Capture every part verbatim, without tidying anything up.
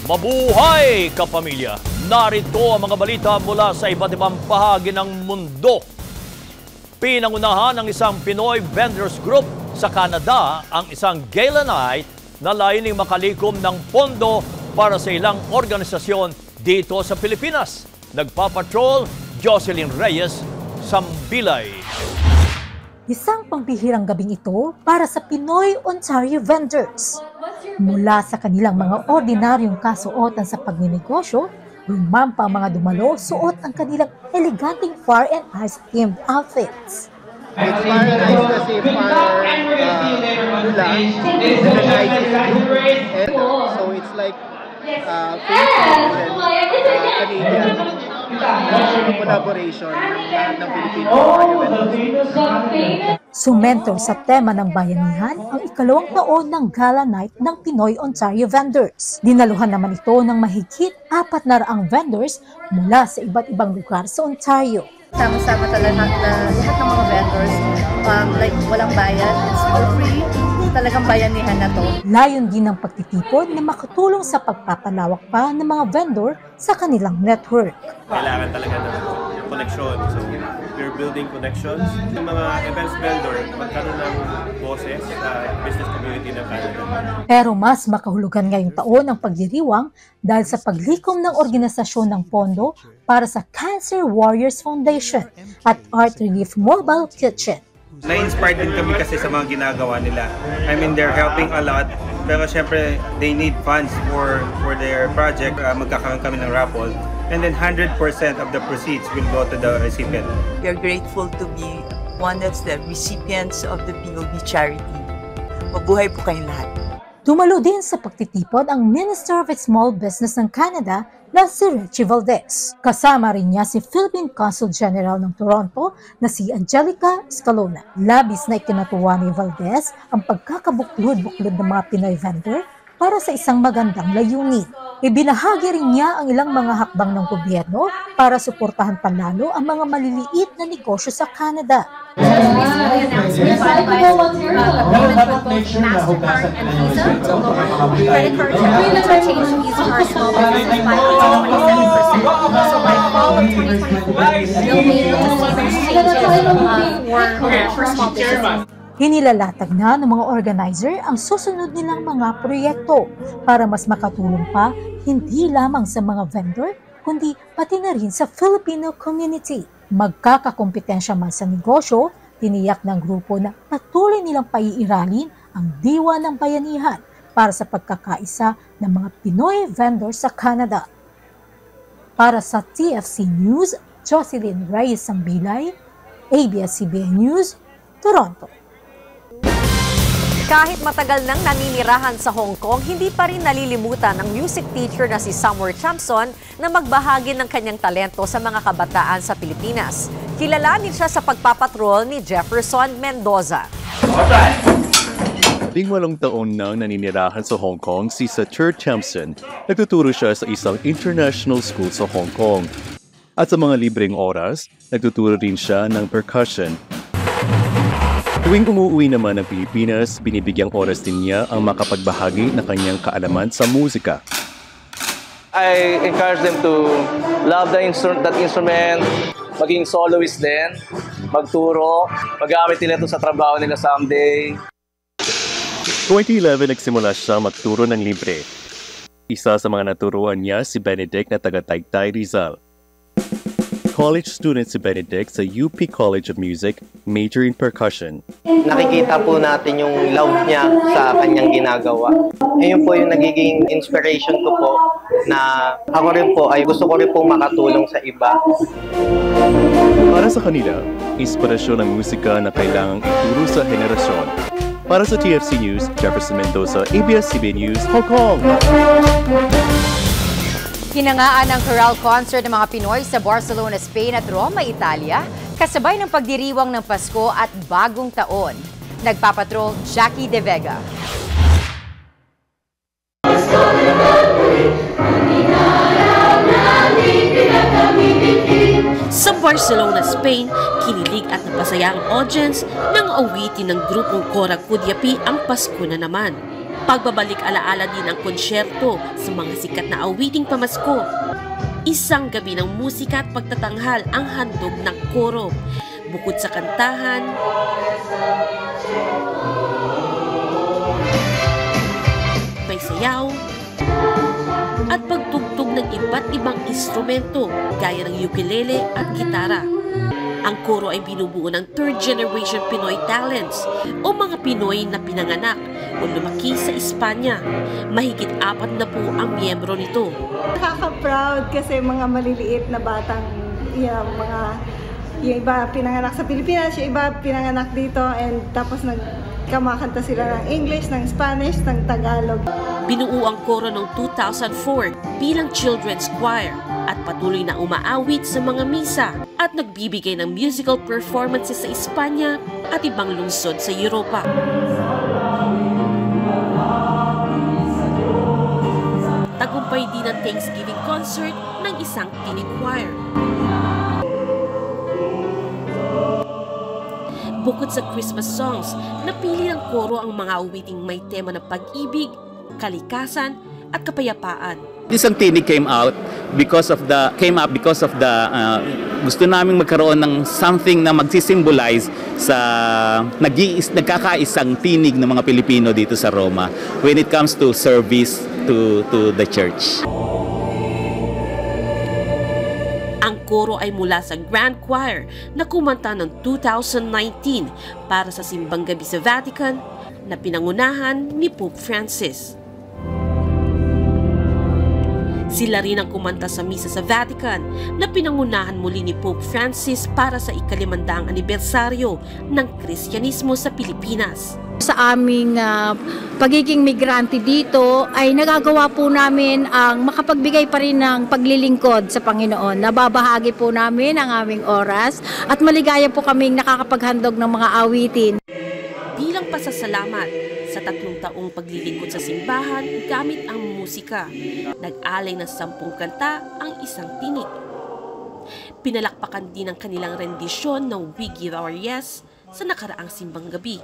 Mabuhay kapamilya! Narito ang mga balita mula sa iba't ibang bahagi ng mundo. Pinangunahan ng isang Pinoy Vendors Group sa Canada ang isang gala night na layuning makalikom ng pondo para sa ilang organisasyon dito sa Pilipinas. Nagpapatrol, Jocelyn Reyes, Sambilay. Isang pambihirang gabing ito para sa Pinoy Ontario Vendors. Mula sa kanilang mga ordinaryong kasuotan sa pagninegosyo, lumampa ang mga dumalo suot ang kanilang eleganteng fire and ice themed outfits. It's fire and ice kasi fire uh, hula, and then ice is green. And uh, so it's like uh, Philippines and uh, Canadian uh, collaboration ng Filipino Vendors. Sumento sa tema ng bayanihan ang ikalawang taon ng Gala Night ng Pinoy Ontario Vendors. Dinaluhan naman ito ng mahigit apat na raang vendors mula sa iba't ibang lugar sa Ontario. Sama-sama talaga na lahat ng mga vendors, um, like walang bayad, it's for free. Talagang bayanihan na to. Layon din ng pagtitipon na makatulong sa pagpapalawak pa ng mga vendor sa kanilang network. Kailangan talaga ng connection. So, we're building connections. Yung mga events vendor, magkaroon ng boses sa business community ng Canada. Pero mas makahulugan ngayong taon ang pagdiriwang dahil sa paglikom ng organisasyon ng pondo para sa Cancer Warriors Foundation at Art Relief Mobile Kitchen. Na-inspired din kami kasi sa mga ginagawa nila. I mean, they're helping a lot. Pero syempre, they need funds for for their project. Uh, magkakaroon kami ng raffle. And then one hundred percent of the proceeds will go to the recipient. We are grateful to be one of the recipients of the P O B charity. Mabuhay po kayong lahat. Dumalo din sa pagtitipon ang Minister of Small Business ng Canada na si Richie Valdez. Kasama rin niya si Philippine Consul General ng Toronto na si Angelica Escalona. Labis na ikinatuwa ni Valdez ang pagkakabuklod-buklod ng mga Pinoy vendor para sa isang magandang layunin. Ibinahagi rin niya ang ilang mga hakbang ng gobyerno para suportahan panalo ang mga maliliit na negosyo sa Canada. Hinilalatag na ng mga organizer ang susunod nilang mga proyekto para mas makatulong pa hindi lamang sa mga vendor, kundi pati na rin sa Filipino community. Magkakakompetensya man sa negosyo, tiniyak ng grupo na patuloy nilang paiiralin ang diwa ng bayanihan para sa pagkakaisa ng mga Pinoy vendors sa Canada. Para sa T F C News, Jocelyn Reyes Sambilay, A B S C B N News, Toronto. Kahit matagal nang naninirahan sa Hong Kong, hindi pa rin nalilimutan ng music teacher na si Summer Chamson na magbahagi ng kanyang talento sa mga kabataan sa Pilipinas. Kilalanin siya sa pagpapatrol ni Jefferson Mendoza. Ding walong taon nang naninirahan sa Hong Kong si Summer Chamson. Nagtuturo siya sa isang international school sa Hong Kong. At sa mga libreng oras, nagtuturo rin siya ng percussion. Tuwing umuwi naman ng Pilipinas, binibigyang oras din niya ang makapagbahagi ng kanyang kaalaman sa musika. I encourage them to love the instru that instrument, maging soloist din, magturo, magamit nila ito sa trabaho nila someday. twenty eleven nagsimula siya magturo ng libre. Isa sa mga naturuan niya si Benedict na taga Taytay, Rizal. College student si Benedict sa U P College of Music, major in percussion. Nakikita po natin yung love niya sa kanyang ginagawa. Ayun po yung nagiging inspiration ko po na ako rin po ay gusto ko rin po makatulong sa iba. Para sa kanila, inspirasyon ng musika na kailangang ituro sa henerasyon. Para sa T F C News, Jefferson Mendoza, A B S C B N News, Hong Kong! Hinangaan ang chorale concert ng mga Pinoy sa Barcelona, Spain at Roma, Italia, kasabay ng pagdiriwang ng Pasko at Bagong Taon. Nagpapatrol, Jackie De Vega. Sa Barcelona, Spain, kinilig at napasaya ang audience nang awitin ng grupong Kora Kudyapi ang Pasko na naman. Pagbabalik alaala din ang konsyerto sa mga sikat na awiting pamasko. Isang gabi ng musika at pagtatanghal ang handog ng koro. Bukod sa kantahan, may sayaw, at pagtugtog ng iba't ibang instrumento gaya ng ukulele at gitara. Ang koro ay binubuo ng third generation Pinoy talents o mga Pinoy na pinanganak o lumaki sa Espanya. Mahigit apat na po ang miyembro nito. Nakaka-proud kasi mga maliliit na batang yeah, mga yung iba pinanganak sa Pilipinas, yung iba pinanganak dito, and tapos nagkamakanta sila ng English, ng Spanish, ng Tagalog. Binuo ang koro noong two thousand four bilang children's choir at patuloy na umaawit sa mga misa at nagbibigay ng musical performances sa Espanya at ibang lungsod sa Europa. Tagumpay din ang Thanksgiving concert ng isang tinig choir. Bukod sa Christmas songs, napili ng koro ang mga awiting may tema ng pag-ibig, kalikasan at kapayapaan. This ang tinig came out because of the came up because of the uh, gusto naming magkaroon ng something na magsisimbolize sa nag-iis, nagkakaisang tinig ng mga Pilipino dito sa Roma when it comes to service to to the church. Ang koro ay mula sa Grand Choir na kumanta ng two thousand nineteen para sa Simbang Gabi sa Vatican na pinangunahan ni Pope Francis. Sila rin ang kumanta sa misa sa Vatican na pinangunahan muli ni Pope Francis para sa ikalimandang anibersaryo ng Kristyanismo sa Pilipinas. Sa aming uh, pagiging migrante dito ay nagagawa po namin ang makapagbigay pa rin ng paglilingkod sa Panginoon. Nababahagi po namin ang aming oras at maligaya po kaming nakakapaghandog ng mga awitin. Bilang pasasalamat sa tatlong taong paglilingkod sa simbahan gamit ang musika, nag-alay ng sampung kanta ang isang tinig. Pinalakpakan din ang kanilang rendisyon ng We Give Our Yes sa nakaraang Simbang Gabi.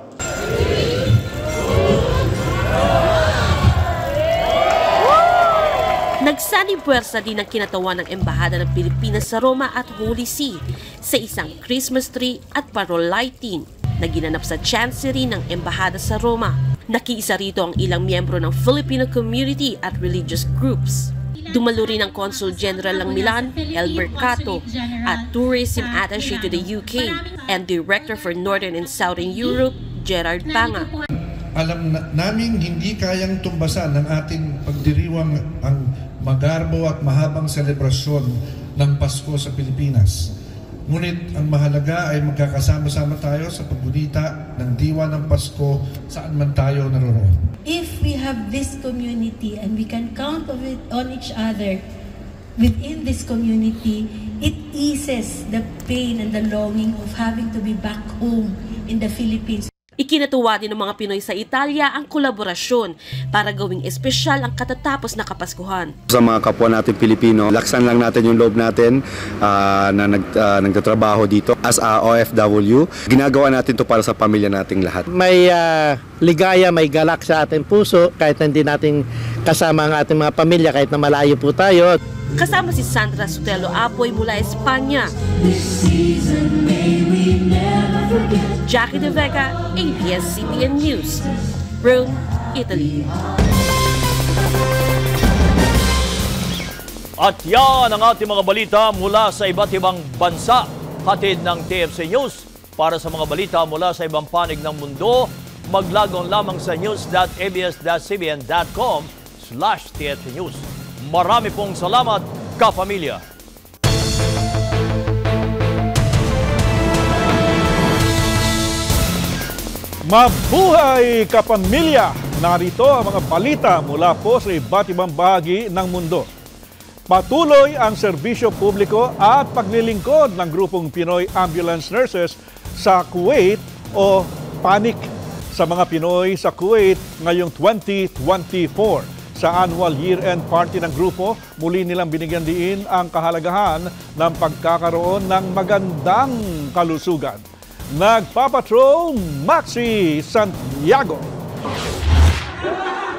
Nagsani-puwersa din ang kinatawan ng Embahada ng Pilipinas sa Roma at Holy See sa isang Christmas tree at parol lighting na ginanap sa Chancery ng Embahada sa Roma. Nakiisa rito ang ilang miyembro ng Filipino community at religious groups. Dumalo rin ang Consul General ng Milan, Elmer Cato, at Tourism Attaché to the U K and Director for Northern and Southern Europe, Gerard Panga. Alam na, namin hindi kayang tumbasan ng ating pagdiriwang ang magarbo at mahabang selebrasyon ng Pasko sa Pilipinas. Ngunit ang mahalaga ay magkakasama-sama tayo sa paggunita ng diwa ng Pasko saan man tayo naroroon. If we have this community and we can count on, it, on each other within this community, it eases the pain and the longing of having to be back home in the Philippines. Ikinatuwa din ng mga Pinoy sa Italia ang kolaborasyon para gawing espesyal ang katatapos na Kapaskuhan. Sa mga kapwa natin Pilipino, laksan lang natin yung loob natin uh, na nag, uh, nagtatrabaho dito as a O F W. Ginagawa natin to para sa pamilya nating lahat. May uh, ligaya, may galak sa ating puso kahit hindi natin kasama ang ating mga pamilya, kahit na malayo po tayo. Kasama si Sandra Sotelo Apoy mula Espanya. Jackie De Vega, A B S C B N News, Rome, Italy. At yan ang ating mga balita mula sa iba't ibang bansa. Hatid ng T F C News. Para sa mga balita mula sa ibang panig ng mundo, maglagong lamang sa news dot a b s dot c b n dot com slash T F C News. Marami pong salamat, kapamilya. Mabuhay kapamilya! Narito ang mga balita mula po sa iba't ibang bahagi ng mundo. Patuloy ang serbisyo publiko at paglilingkod ng grupong Pinoy Ambulance Nurses sa Kuwait o PANIC sa mga Pinoy sa Kuwait ngayong twenty twenty-four. Sa annual year-end party ng grupo, muli nilang binigyan diin ang kahalagahan ng pagkakaroon ng magandang kalusugan. Nagpapatrol, Maxi Santiago.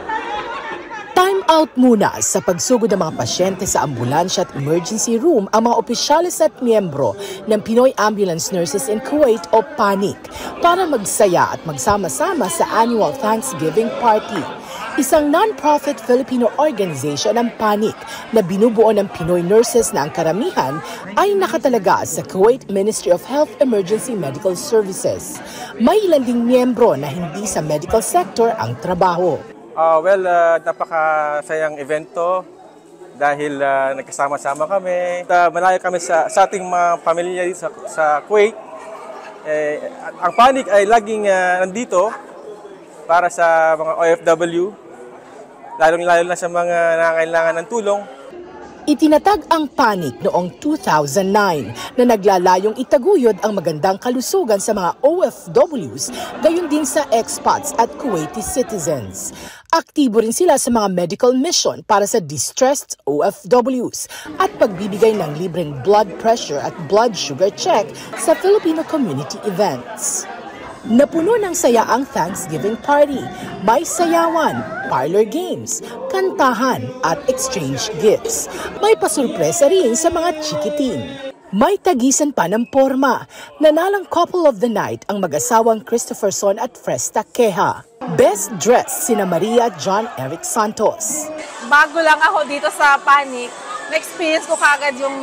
Out muna sa pagsugod ng mga pasyente sa ambulansya at emergency room ang mga opisyales at miyembro ng Pinoy Ambulance Nurses in Kuwait o PANIC para magsaya at magsama-sama sa annual Thanksgiving Party. Isang non-profit Filipino organization ng PANIC na binubuo ng Pinoy nurses na ang karamihan ay nakatalaga sa Kuwait Ministry of Health Emergency Medical Services. May ilan ding miyembro na hindi sa medical sector ang trabaho. Uh, well, uh, napakasayang event to dahil uh, nagkasama-sama kami. Uh, malayo kami sa, sa ating mga pamilya sa, sa Kuwait. Eh, ang PANIC ay laging uh, nandito para sa mga O F W, lalong-lalo na sa mga nangangailangan ng tulong. Itinatag ang PANIC noong two thousand nine na naglalayong itaguyod ang magandang kalusugan sa mga O F Ws, gayon din sa expats at Kuwaiti citizens. Aktibo rin sila sa mga medical mission para sa distressed O F Ws at pagbibigay ng libreng blood pressure at blood sugar check sa Filipino community events. Napuno ng saya ang Thanksgiving Party. May sayawan, parlor games, kantahan at exchange gifts. May pasurpresa rin sa mga chikiting. May tagisan pa ng porma. Nanalang couple of the night ang mag-asawang Christopherson at Fresta Queja. Best dressed sina Maria John Eric Santos. Bago lang ako dito sa PANIC, na-experience ko kagad yung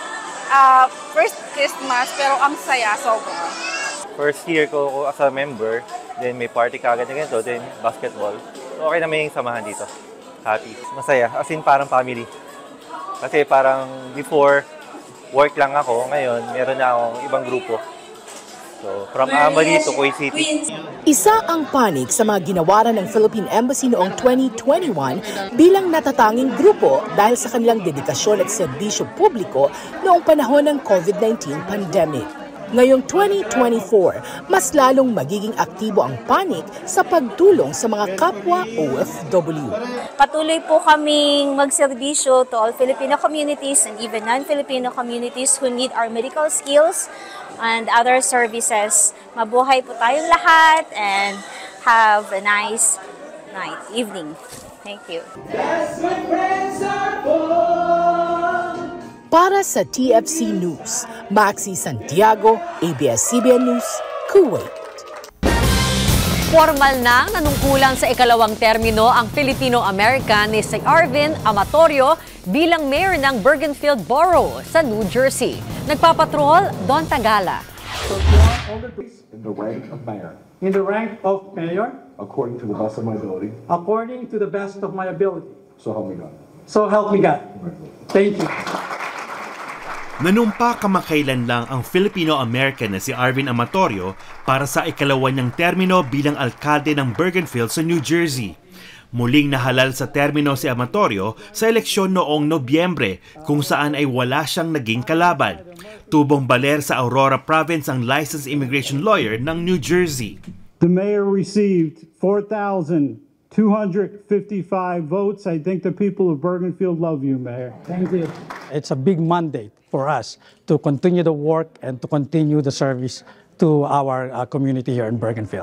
uh, first Christmas, pero ang saya, sobra. First year ko as a member, then may party kagad na ganito, then basketball. So okay naman yung samahan dito. Happy. Masaya. As in parang family. Kasi parang before, work lang ako. Ngayon, meron na akong ibang grupo. So from Amali to Kuwait City. Isa ang PANIC sa mga ginawaran ng Philippine Embassy noong twenty twenty-one bilang natatanging grupo dahil sa kanilang dedikasyon at serbisyo publiko noong panahon ng COVID nineteen pandemic. Ngayong twenty twenty-four, mas lalong magiging aktibo ang PANIC sa pagtulong sa mga kapwa O F W. Patuloy po kaming magserbisyo to all Filipino communities and even non-Filipino communities who need our medical skills and other services. Mabuhay po tayong lahat and have a nice night, evening. Thank you. Para sa T F C News, Maxi Santiago, A B S C B N News, Kuwait. Formal nang nanungkulan sa ikalawang termino ang Filipino-American ni si Arvin Amatorio bilang mayor ng Bergenfield Borough sa New Jersey. Nagpapatrol, Don Tagala. In the rank of mayor. In the rank of mayor. According to the best of my ability. According to the best of my ability. So help me God. So help me God. Thank you. Nanumpa kamakailan lang ang Filipino-American na si Arvin Amatorio para sa ikalawa niyang termino bilang alkalde ng Bergenfield sa New Jersey. Muling nahalal sa termino si Amatorio sa eleksyon noong Nobyembre kung saan ay wala siyang naging kalaban. Tubong baler sa Aurora Province ang licensed immigration lawyer ng New Jersey. The mayor received four thousand two hundred fifty-five votes. I think the people of Bergenfield love you, Mayor. Thank you. It's a big mandate for us to continue the work and to continue the service to our uh, community here in Bergenfield.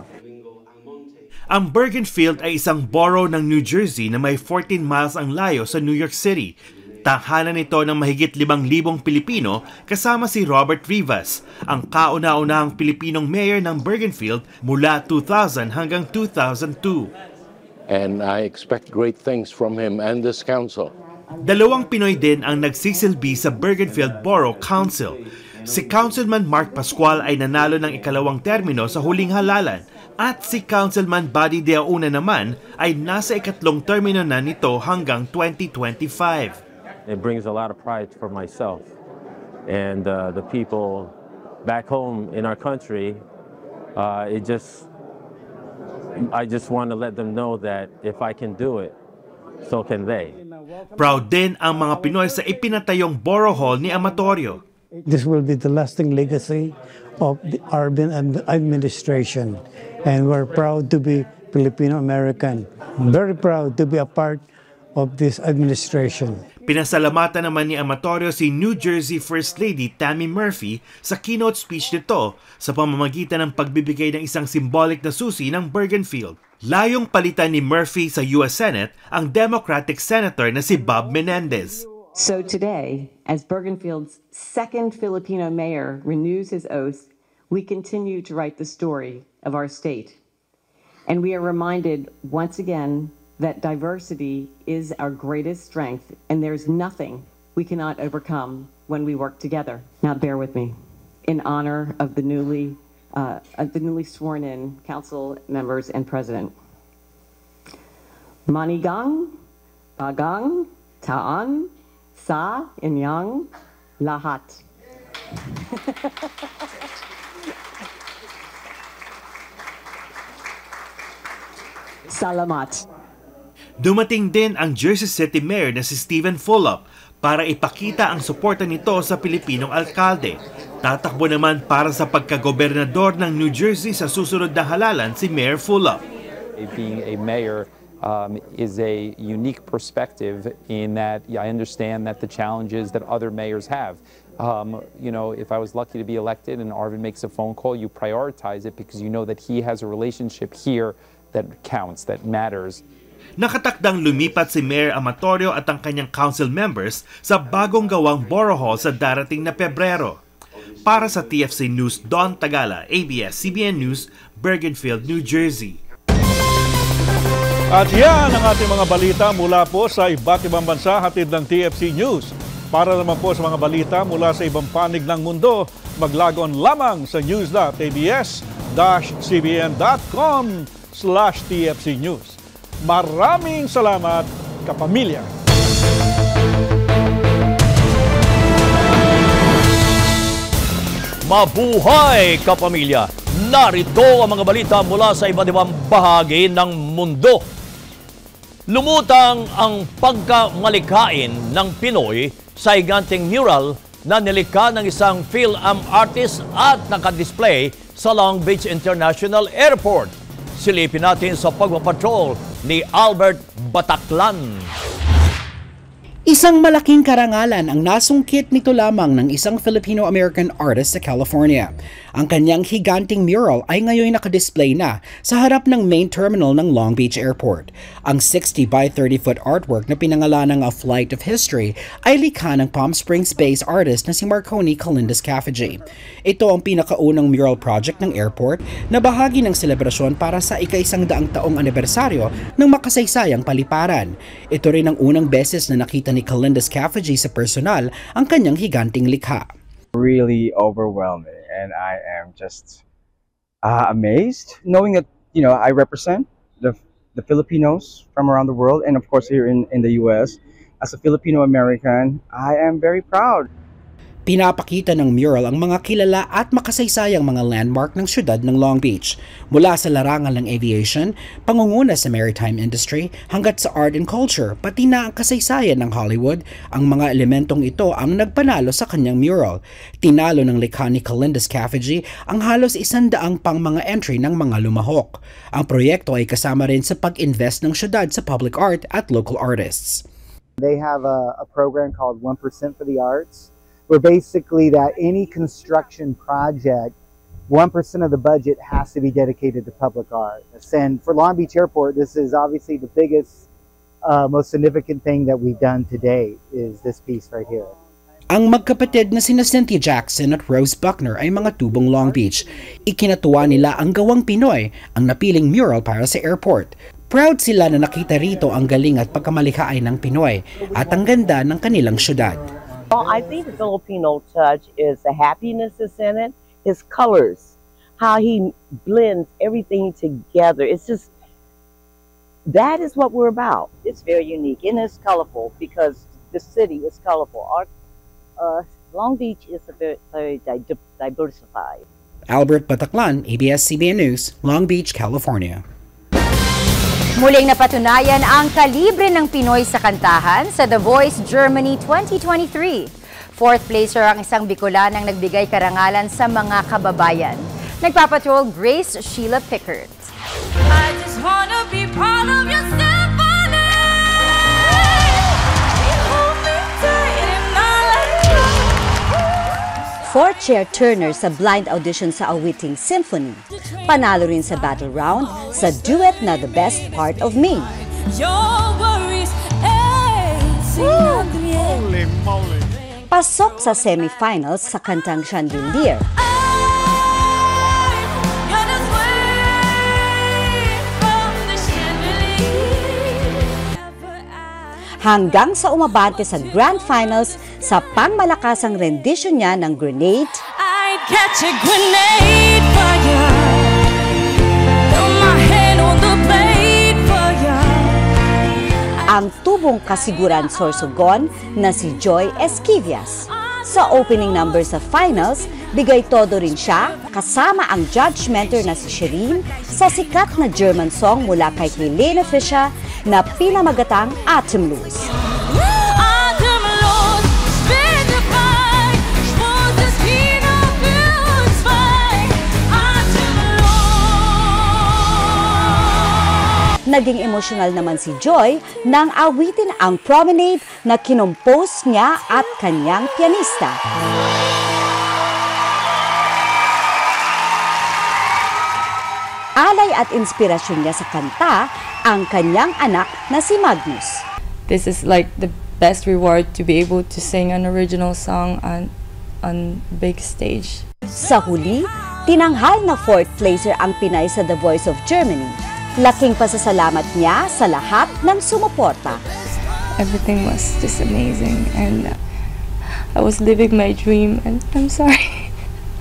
Ang Bergenfield ay isang borough ng New Jersey na may fourteen miles ang layo sa New York City. Tahanan nito ng mahigit limang libong Pilipino kasama si Robert Rivas, ang kauna-unahang Pilipinong mayor ng Bergenfield mula two thousand hanggang two thousand two. And I expect great things from him and this council. Dalawang Pinoy din ang nagsisilbi sa Bergenfield Borough Council. Si Councilman Mark Pascual ay nanalo ng ikalawang termino sa huling halalan at si Councilman Buddy De Auna naman ay nasa ikatlong termino na nito hanggang twenty twenty-five. It brings a lot of pride for myself and uh, the people back home in our country. Uh, it just, I just want to let them know that if I can do it, so can they. Proud din ang mga Pinoy sa ipinatayong Borough Hall ni Amatorio. This will be the lasting legacy of the Arvin administration, and we're proud to be Filipino-American. Very proud to be a part of this administration. Pinasalamatan naman ni Amatorio si New Jersey First Lady Tammy Murphy sa keynote speech nito sa pamamagitan ng pagbibigay ng isang symbolic na susi ng Bergenfield. Layong palitan ni Murphy sa U S Senate ang Democratic Senator na si Bob Menendez. So today, as Bergenfield's second Filipino mayor renews his oath, we continue to write the story of our state. And we are reminded once again that diversity is our greatest strength, and there's nothing we cannot overcome when we work together. Now bear with me. In honor of the newly, uh, of the newly sworn-in council members and president. Manigang, bagang, taan, sa, inyang, lahat. Salamat. Dumating din ang Jersey City Mayor na si Stephen Fulop para ipakita ang suporta nito sa Pilipinong alkalde. Tatakbo naman para sa pagkagobernador ng New Jersey sa susunod na halalan si Mayor Fulop. Being a mayor um, is a unique perspective in that yeah, I understand that the challenges that other mayors have. Um, you know, if I was lucky to be elected and Arvin makes a phone call, you prioritize it because you know that he has a relationship here that counts, that matters. Nakatakdang lumipat si Mayor Amatorio at ang kanyang council members sa bagong gawang Borough Hall sa darating na Pebrero. Para sa T F C News, Don Tagala, A B S C B N News, Bergenfield, New Jersey. At yan ang ating mga balita mula po sa iba't ibang bansa, hatid ng T F C News. Para naman po sa mga balita mula sa ibang panig ng mundo, maglagon lamang sa news dot a b s dash c b n dot com slash T F C News. Maraming salamat, kapamilya! Mabuhay, kapamilya! Narito ang mga balita mula sa iba't ibang bahagi ng mundo. Lumutang ang pagkamalikhain ng Pinoy sa higanting mural na nilikha ng isang Phil-Am artist at nakadisplay sa Long Beach International Airport. Silipin natin sa pagpapatrol ni Albert Bataclan. Isang malaking karangalan ang nasungkit nito lamang ng isang Filipino-American artist sa California. Ang kanyang higanting mural ay ngayon nakadisplay na sa harap ng main terminal ng Long Beach Airport. Ang sixty by thirty foot artwork na pinangalanang A Flight of History ay likha ng Palm Springs-based artist na si Marconi Calindas Cafegy. Ito ang pinakaunang mural project ng airport na bahagi ng selebrasyon para sa ika-isang daang taong anibersaryo ng makasaysayang paliparan. Ito rin ang unang beses na nakita ni Calindas Cafegy sa personal ang kanyang higanting likha. Really overwhelming, and I am just uh, amazed knowing that, you know, I represent the the Filipinos from around the world, and of course here in in the U S as a Filipino American. I am very proud. Pinapakita ng mural ang mga kilala at makasaysayang mga landmark ng syudad ng Long Beach, mula sa larangan ng aviation, pangunguna sa maritime industry, hanggat sa art and culture, pati na ang kasaysayan ng Hollywood. Ang mga elementong ito ang nagpanalo sa kanyang mural. Tinalo ng likha ni Calindas Cafegy ang halos isandaang pang mga entry ng mga lumahok. Ang proyekto ay kasama rin sa pag-invest ng syudad sa public art at local artists. They have a, a program called one percent for the Arts, where basically that any construction project, one percent of the budget has to be dedicated to public art. And for Long Beach Airport, this is obviously the biggest, uh, most significant thing that we've done today is this piece right here. Ang magkapatid na sina Cynthia Jackson at Rose Buckner ay mga tubong Long Beach. Ikinatuwa nila ang gawang Pinoy, ang napiling mural para sa airport. Proud sila na nakita rito ang galing at pagkamalikhain ng Pinoy at ang ganda ng kanilang syudad. Well, I think the Filipino touch is the happiness that's in it, his colors, how he blends everything together. It's just, that is what we're about. It's very unique and it's colorful because the city is colorful. Our, uh, Long Beach is a very, very di- diversified. Albert Bataclan, A B S C B N News, Long Beach, California. Muling napatunayan ang kalibre ng Pinoy sa kantahan sa The Voice Germany twenty twenty-three. Fourth placer ang isang Bicolanang nagbigay karangalan sa mga kababayan. Nagpapatrol Grace Sheila Pickert. I just wanna be part of your symphony. You hold me four-chair Turner sa blind audition sa Awiting Symphony. Panalo rin sa battle round sa duet na The Best Part of Me. Pasok sa semifinals sa kantang Chandelier. Hanggang sa umabante sa Grand Finals sa pangmalakasang rendition niya ng Grenade. I'd catch a grenade for you. Throw my hand on the blade for you. Ang tubong kasiguran sorsogon na si Joy Esquivias. Sa opening number sa finals, bigay todo rin siya kasama ang judgmenter na si Shireen sa sikat na German song mula kay Helene Fischer na pinamagatang Atemlos. Naging emosyonal naman si Joy nang awitin ang Promenade na kinompose niya at kanyang pianista. Alay at inspirasyon niya sa kanta ang kanyang anak na si Magnus. This is like the best reward to be able to sing an original song on on big stage. Sa huli, tinanghal na fourth placer ang Pinay sa The Voice of Germany. Laking pasasalamat niya sa lahat ng sumuporta. Everything was just amazing and I was living my dream and I'm sorry.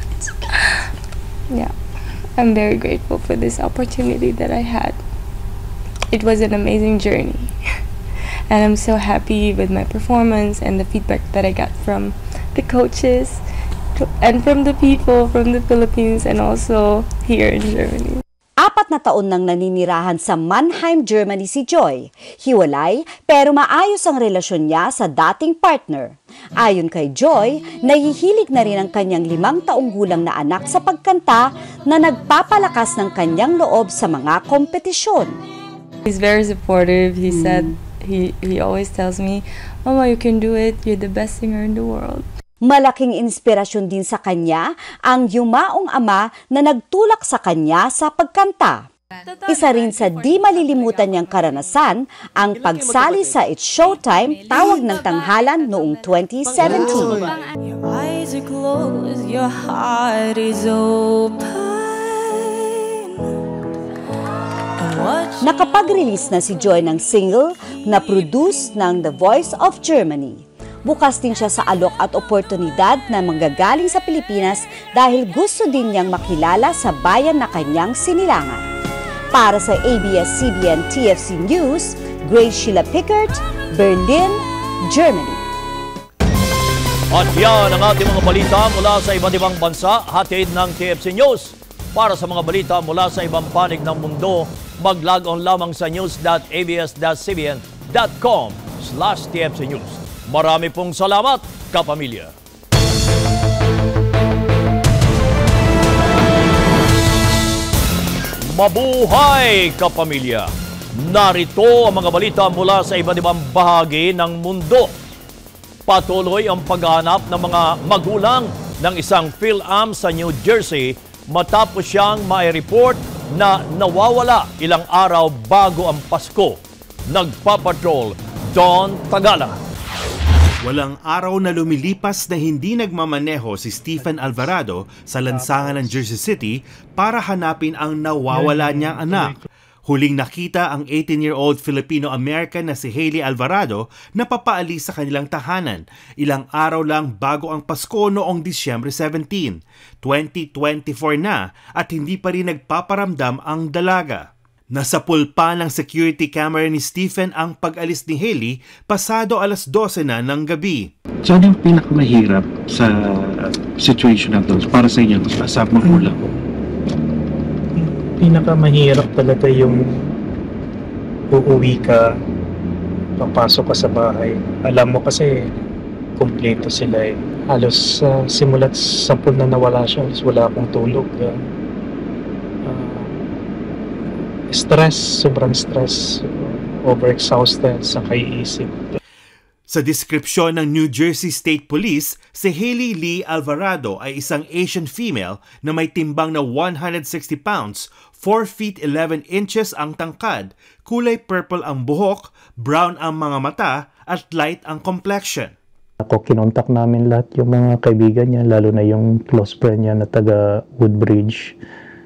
Yeah, I'm very grateful for this opportunity that I had. It was an amazing journey and I'm so happy with my performance and the feedback that I got from the coaches and from the people from the Philippines and also here in Germany. Apat na taon nang naninirahan sa Mannheim, Germany si Joy. Hiwalay pero maayos ang relasyon niya sa dating partner. Ayon kay Joy, nahihilig na rin ang kanyang limang taong gulang na anak sa pagkanta na nagpapalakas ng kanyang loob sa mga kompetisyon. He's very supportive. He mm. said, he, he always tells me, "Mama, you can do it. You're the best singer in the world." Malaking inspirasyon din sa kanya ang yumaong ama na nagtulak sa kanya sa pagkanta. Isa rin sa di malilimutan niyang karanasan ang pagsali sa It's Showtime, Tawag ng Tanghalan noong twenty seventeen. Your eyes are closed, your heart is open. Nakapag-release na si Joy ng single na produce ng The Voice of Germany. Bukas din siya sa alok at oportunidad na manggagaling sa Pilipinas dahil gusto din niyang makilala sa bayan na kanyang sinilangan. Para sa A B S C B N T F C News, Grace Sheila Pickert, Berlin, Germany. At yan ang ating mga balita mula sa iba't ibang bansa, hatid ng T F C News. Para sa mga balita mula sa ibang panig ng mundo, mag-log on lamang sa news dot a b s dash c b n dot com slash T F C News. Marami pong salamat, kapamilya. Mabuhay, kapamilya! Narito ang mga balita mula sa iba't ibang bahagi ng mundo. Patuloy ang paghahanap ng mga magulang ng isang PhilAm sa New Jersey matapos siyang mai-report na nawawala ilang araw bago ang Pasko. Nagpapatrol, Don Tagala. Walang araw na lumilipas na hindi nagmamaneho si Stephen Alvarado sa lansangan ng Jersey City para hanapin ang nawawala niyang anak. Huling nakita ang eighteen-year-old Filipino-American na si Hailey Alvarado na papaalis sa kanilang tahanan ilang araw lang bago ang Pasko noong Disyembre seventeen, twenty twenty-four na at hindi pa rin nagpaparamdam ang dalaga. Nasa pulpa ng security camera ni Stephen ang pag-alis ni Hailey pasado alas dose na ng gabi. So ano yung pinakamahirap sa situation na to para sa inyo sa magulang ko? Pinakamahirap talaga yung uuwi ka, papasok ka sa bahay. Alam mo kasi kumpleto sila eh. Halos uh, simulat sampun na nawala siya, halos wala akong tulog. Uh, stress, sobrang stress, overexhausted sa kaiisip. Sa deskripsyon ng New Jersey State Police, si Hailey Lee Alvarado ay isang Asian female na may timbang na one hundred sixty pounds, four feet eleven inches ang tangkad, kulay purple ang buhok, brown ang mga mata, at light ang complexion. Ako, kinontak namin lahat yung mga kaibigan niya, lalo na yung close friend niya na taga Woodbridge.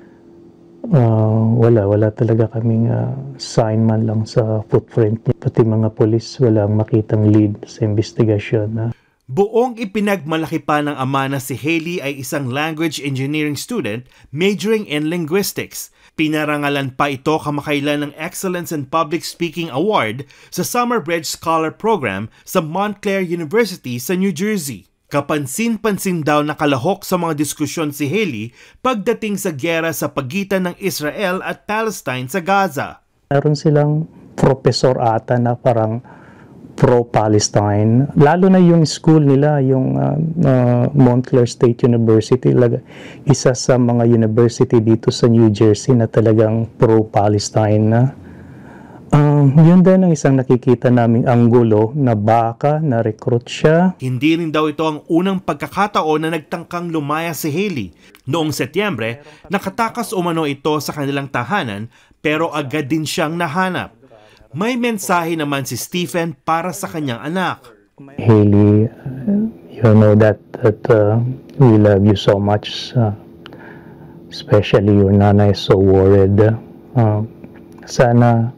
Uh, wala, wala talaga kaming uh, sign man lang sa footprint niya. Pati mga polis, walang makitang lead sa investigasyon. Uh. Buong ipinagmalaki pa ng ama na si Hailey ay isang language engineering student majoring in linguistics. Pinarangalan pa ito kamakailan ng Excellence in Public Speaking Award sa Summer Bridge Scholar Program sa Montclair University sa New Jersey. Kapansin-pansin daw nakalahok sa mga diskusyon si Hailey pagdating sa gyera sa pagitan ng Israel at Palestine sa Gaza. Meron silang professor ata na parang pro-Palestine. Lalo na yung school nila, yung uh, uh, Montclair State University, isa sa mga university dito sa New Jersey na talagang pro-Palestine na. Um, yun din ang isang nakikita naming anggulo na baka na-recruit siya. Hindi rin daw ito ang unang pagkakataon na nagtangkang lumaya si Hailey. Noong Setyembre, nakatakas umano ito sa kanilang tahanan pero agad din siyang nahanap. May mensahe naman si Stephen para sa kanyang anak. Hailey, you know that, that uh, we love you so much. Uh, especially your nana is so worried. Uh, sana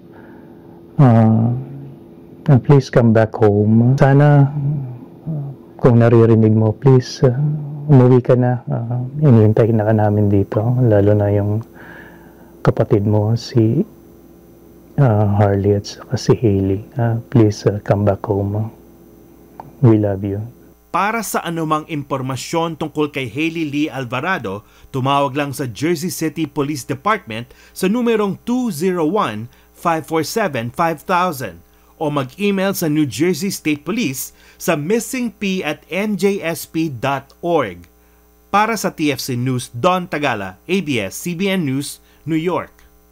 Uh, uh, please come back home. Sana, uh, kung naririnig mo, please, uh, umuwi ka na. Uh, Inihintay na ka namin dito, lalo na yung kapatid mo, si uh, Harley at saka si Hailey. Uh, please, uh, come back home. We love you. Para sa anumang impormasyon tungkol kay Hailey Lee Alvarado, tumawag lang sa Jersey City Police Department sa numerong two zero one, five four seven, five thousand o mag-email sa New Jersey State Police sa missingp at n j s p dot org. Para sa T F C News, Don Tagala, A B S C B N News, New York.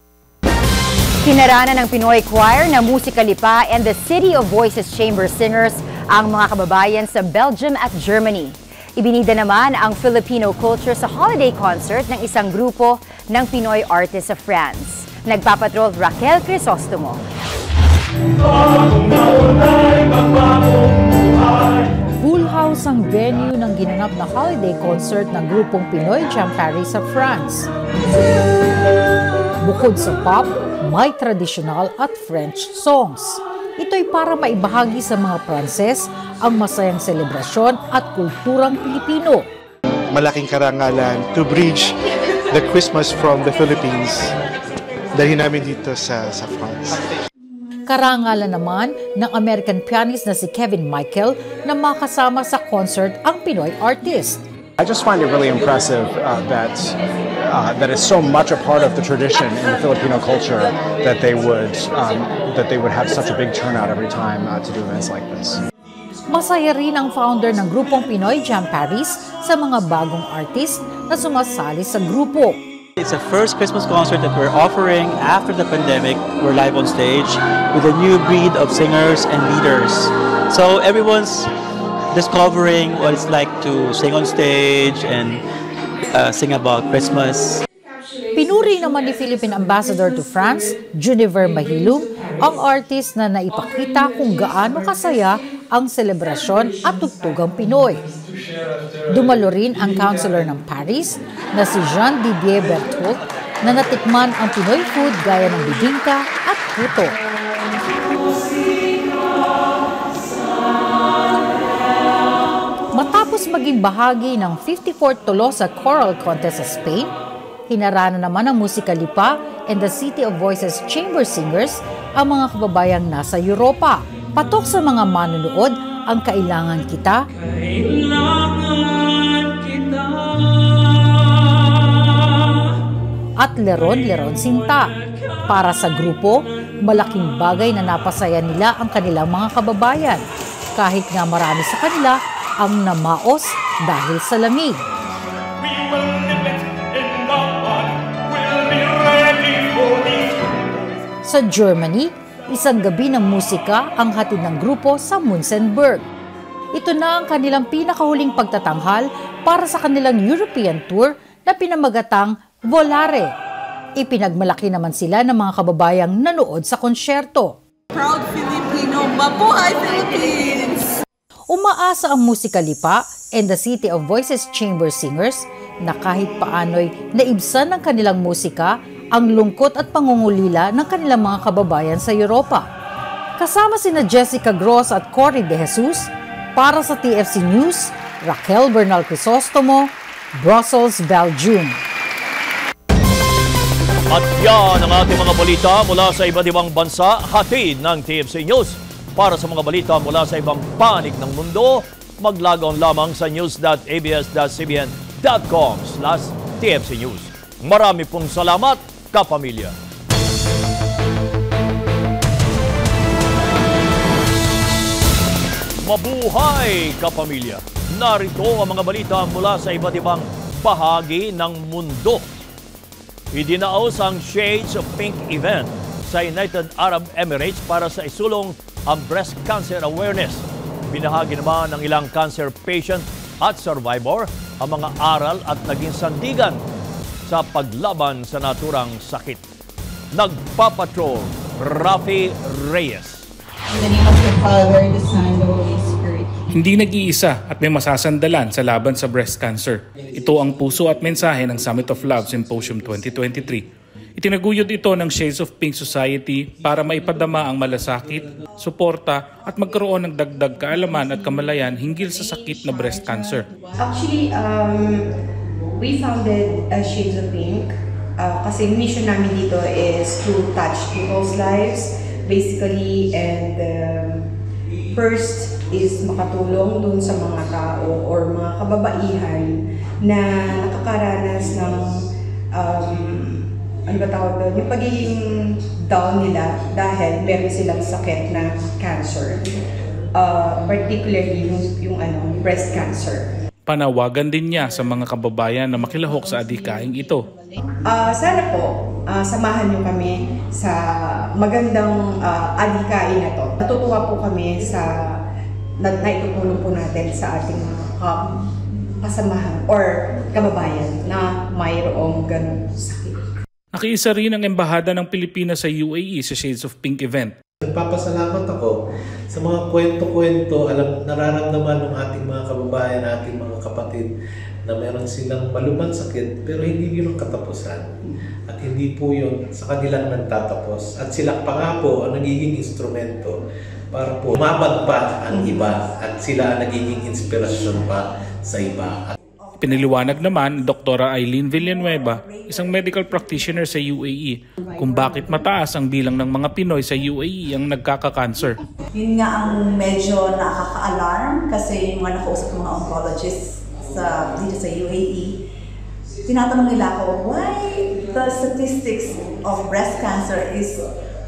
Kinaranan ng Pinoy Choir na Musika Lipa and the City of Voices Chamber Singers ang mga kababayan sa Belgium at Germany. Ibinida naman ang Filipino culture sa holiday concert ng isang grupo ng Pinoy artists sa France. Nagpapatrol Raquel Crisostomo. Full house ang venue ng ginanap na holiday concert ng grupong Pinoy Jam Paris sa France. Bukod sa pop, may traditional at French songs. Ito'y para maibahagi sa mga Pranses ang masayang selebrasyon at kulturang Pilipino. Malaking karangalan to bridge the Christmas from the Philippines. Dahil namin dito sa, sa France. Karangalan naman ng American pianist na si Kevin Michael na makasama sa concert ang Pinoy artist. I just find it really impressive uh, that uh, that it's so much a part of the tradition in the Filipino culture that they would um, that they would have such a big turnout every time uh, to do events like this. Masaya rin ang founder ng grupong Pinoy Jam Paris sa mga bagong artist na sumasali sa grupo. It's the first Christmas concert that we're offering after the pandemic. We're live on stage with a new breed of singers and leaders. So everyone's discovering what it's like to sing on stage and uh, sing about Christmas. Pinuri naman ni Philippine Ambassador to France, Juniver Mahilum, ang artist na naipakita kung gaano kasaya ang selebrasyon at tugtugang Pinoy. Dumalo rin ang councilor ng Paris na si Jean-Didier Berthoult na natikman ang Pinoy food gaya ng bibingka at puto. Matapos maging bahagi ng fifty-fourth Tolosa Choral Contest sa Spain, hinarana naman ng Musika Lipa and the City of Voices Chamber Singers ang mga kababayang nasa Europa. Patok sa mga manunood ang Kailangan Kita, at Leron Leron Sinta. Para sa grupo, malaking bagay na napasaya nila ang kanilang mga kababayan, kahit nga marami sa kanila ang namaos dahil sa lamig. Sa Germany, Isang gabi ng musika ang hatid ng grupo sa Munzenberg. Ito na ang kanilang pinakahuling pagtatanghal para sa kanilang European tour na pinamagatang Volare. Ipinagmalaki naman sila ng mga kababayang nanood sa konsyerto. Proud Filipino, mabuhay Philippines! Umaasa ang Musika Lipa and the City of Voices Chamber Singers na kahit paano'y naibsan ng kanilang musika ang lungkot at pangungulila ng kanilang mga kababayan sa Europa. Kasama sina Jessica Gross at Cory De Jesus, para sa T F C News, Raquel Bernal Crisostomo, Brussels, Belgium. At yan ang ating mga balita mula sa iba't ibang bansa, hatid ng T F C News. Para sa mga balita mula sa ibang panig ng mundo, mag-log on lamang sa news dot a b s dot c b n dot com slash T F C News. Marami pong salamat, kapamilya. Mabuhay, kapamilya! Narito ang mga balita mula sa iba't ibang bahagi ng mundo. Idinaos ang Shades of Pink event sa United Arab Emirates para sa isulong ang breast cancer awareness. Binahagi naman ng ilang cancer patient at survivor ang mga aral at naging sandigan sa paglaban sa naturang sakit. Nagpapatrol, Rafi Reyes. In the name of the Father, the Son, the Holy Spirit. Hindi nag-iisa at may masasandalan sa laban sa breast cancer. Ito ang puso at mensahe ng Summit of Love Symposium twenty twenty-three. Itinaguyod ito ng Shades of Pink Society para maipadama ang malasakit, suporta at magkaroon ng dagdag kaalaman at kamalayan hinggil sa sakit na breast cancer. Actually, um, we founded uh, Shades of Pink uh, kasi mission namin dito is to touch people's lives basically, and um, first is makatulong dun sa mga tao or mga kababaihan na nakakaranas ng um, ano ba tawag doon? Yung pagiging down nila dahil meron silang sakit na cancer. Uh, particularly yung, yung ano, breast cancer. Panawagan din niya sa mga kababayan na makilahok sa adhikaing ito. Uh, sana po, uh, samahan niyo kami sa magandang uh, adhikain na to. Natutuwa po kami sa na, na itutulong po natin sa ating uh, kasamahan or kababayan na mayroong ganun sakit. Nakiisa rin ang Embahada ng Pilipinas sa U A E sa Shades of Pink event. Nagpapasalamat ako sa mga kwento-kwento, alam, nararamdaman ng ating mga kababayan, ating mga kapatid na meron silang malubhang sakit pero hindi yun ang katapusan. At hindi po yun sa kanilang nagtatapos. At sila pa nga po ang nagiging instrumento para po umabag pa ang iba at sila ang nagiging inspirasyon pa sa iba. Piniliwanag naman ni Doktora Eileen Villanueva, isang medical practitioner sa U A E, kung bakit mataas ang bilang ng mga Pinoy sa U A E ang nagkaka-cancer. Yun nga ang medyo nakaka-alarm kasi yung mga nakausap mga oncologists sa, dito sa U A E, tinatanong nila ako, why the statistics of breast cancer is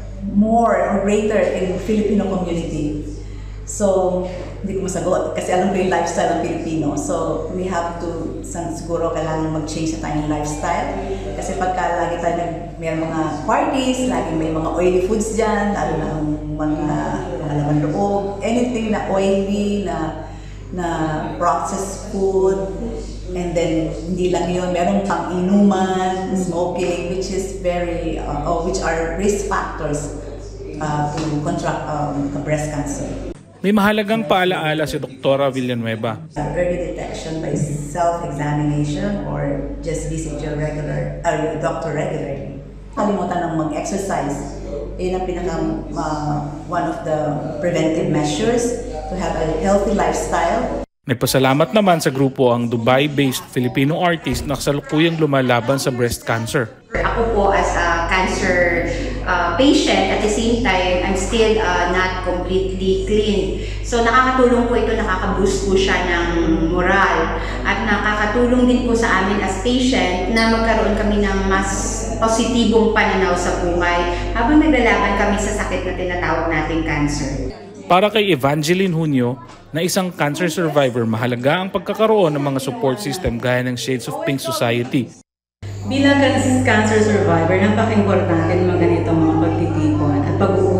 more or greater in Filipino community? So, hindi ko masagot kasi alam ko yung lifestyle ng Pilipino. So, we have to, siguro kailangan mag-change na tayong lifestyle. Kasi pagka lagi tayo nag, may mga parties, lagi may mga oily foods dyan, lalo na mga, mga laman loob, anything na oily, na, na processed food, and then hindi lang yun, meron pang inuman, smoking, which is very, uh, oh, which are risk factors uh, to contract um, breast cancer. May mahalagang paalaala si Doktora Villanueva. Early detection by self-examination or just visit your regular, uh, your doctor regularly. Kalimutan ng mag-exercise. Yun ang pinaka, uh, one of the preventive measures to have a healthy lifestyle. Nagpasalamat naman sa grupo ang Dubai-based Filipino artist na kasalukuyang lumalaban sa breast cancer. Ako po as a cancer uh, patient, at the same time, I'm still uh, not completely clean. So nakakatulong po ito, nakaka-boost po siya ng moral. At nakakatulong din po sa amin as patient na magkaroon kami ng mas positibong pananaw sa buhay habang naglalaban kami sa sakit na tinatawag nating cancer. Para kay Evangeline Junio, na isang cancer survivor, mahalaga ang pagkakaroon ng mga support system gaya ng Shades of Pink Society. Bilang cancer survivor, napaka-importante ng mga ganitong mga pagtitipon at pag-uusap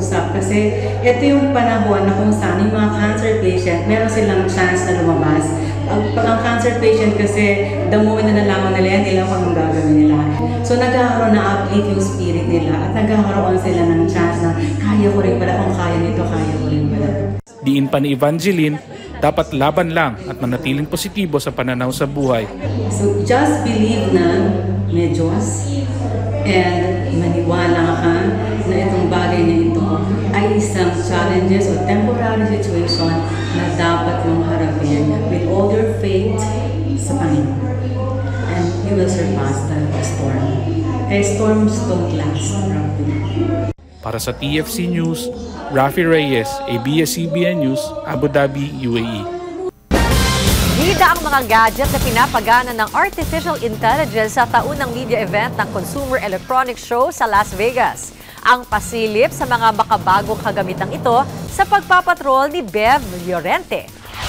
kausap kasi ito yung panahon na kung saan yung mga cancer patient, meron silang chance na lumabas. Ang, pag ang cancer patient kasi, the moment na nalaman nila yan, nila kung anong gagawin nila. So nagkakaroon na uplift yung spirit nila at nagkakaroon sila ng chance na kaya ko rin pala, kung kaya nito, kaya ko rin pala. Diin pa ni Evangeline, dapat laban lang at manatiling positibo sa pananaw sa buhay. So just believe na may Diyos and maniwala ka na itong bagay na ito ay isang challenges o temporary situation na dapat mong harapin with all your faith sa Panginoon. And you will surpass the storm. Kaya storms don't last, Rafi. Para sa T F C News, Rafi Reyes, A B S C B N News, Abu Dhabi, U A E. Bida ang mga gadget na pinapagana ng Artificial Intelligence sa taunang media event ng Consumer Electronics Show sa Las Vegas. Ang pasilip sa mga makabagong kagamitang ito sa pagpapatrol ni Bev Llorente.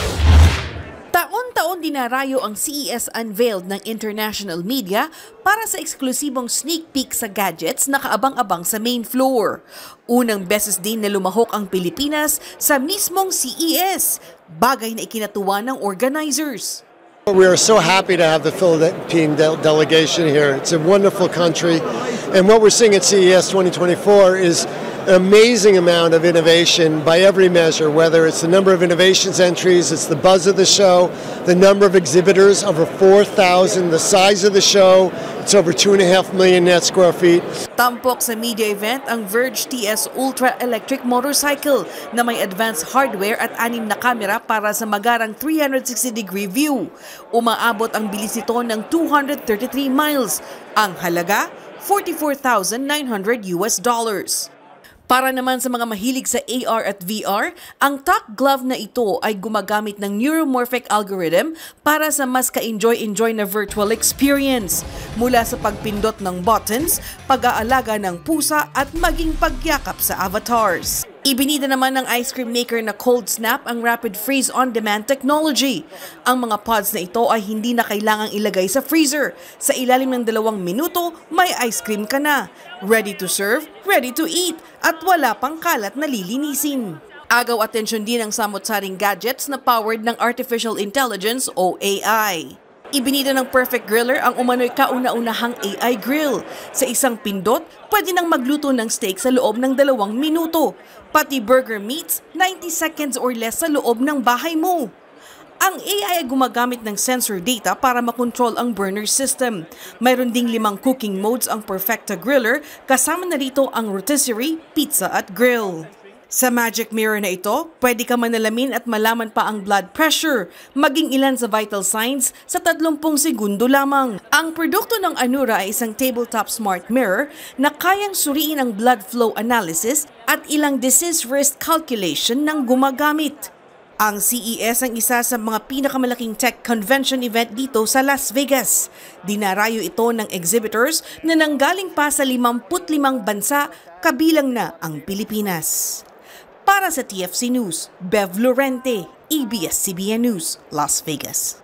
Taon-taon dinarayo ang C E S unveiled ng international media para sa eksklusibong sneak peek sa gadgets na kaabang-abang sa main floor. Unang beses din na lumahok ang Pilipinas sa mismong C E S, bagay na ikinatuwa ng organizers. We are so happy to have the Philippine de delegation here. It's a wonderful country, and what we're seeing at C E S twenty twenty-four is an amazing amount of innovation by every measure, whether it's the number of innovations entries, it's the buzz of the show, the number of exhibitors, over four thousand, the size of the show, it's over two and a half million net square feet. Tampok sa media event ang Verge T S Ultra Electric Motorcycle na may advanced hardware at anim na kamera para sa magarang three hundred sixty degree view. Umaabot ang bilis nito ng two hundred thirty-three miles. Ang halaga, forty-four thousand nine hundred U S dollars. Para naman sa mga mahilig sa A R at V R, ang Talk Glove na ito ay gumagamit ng neuromorphic algorithm para sa mas ka-enjoy-enjoy na virtual experience. Mula sa pagpindot ng buttons, pag-aalaga ng pusa at maging pagyakap sa avatars. Ibinida naman ng ice cream maker na Cold Snap ang Rapid Freeze on-demand technology. Ang mga pods na ito ay hindi na kailangang ilagay sa freezer. Sa ilalim ng dalawang minuto, may ice cream ka na. Ready to serve, ready to eat, at wala pang kalat na lilinisin. Agaw atensyon din ang samot-saring gadgets na powered ng Artificial Intelligence o A I. Ibinida ng Perfect Griller ang umano'y kauna-unahang A I grill. Sa isang pindot, pwede nang magluto ng steak sa loob ng dalawang minuto. Pati burger meats, ninety seconds or less sa loob ng bahay mo. Ang A I ay gumagamit ng sensor data para makontrol ang burner system. Mayroon ding limang cooking modes ang Perfecta Griller, kasama na rito ang rotisserie, pizza at grill. Sa magic mirror na ito, pwede ka manalamin at malaman pa ang blood pressure, maging ilan sa vital signs sa tatlumpung segundo lamang. Ang produkto ng Anura ay isang tabletop smart mirror na kayang suriin ang blood flow analysis at ilang disease risk calculation ng gumagamit. Ang C E S ang isa sa mga pinakamalaking tech convention event dito sa Las Vegas. Dinarayo ito ng exhibitors na nanggaling pa sa limampu't limang bansa, kabilang na ang Pilipinas. Para sa T F C News, Bev Llorente, A B S C B N News, Las Vegas.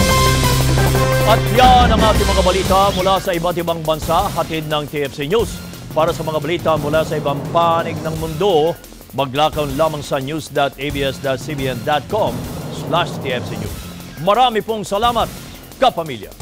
At yan ang ating mga balita mula sa iba't ibang bansa, hatid ng T F C News. Para sa mga balita mula sa ibang panig ng mundo, maglakaw lamang sa news dot a b s dot c b n dot com slash T F C News. Marami pong salamat, kapamilya.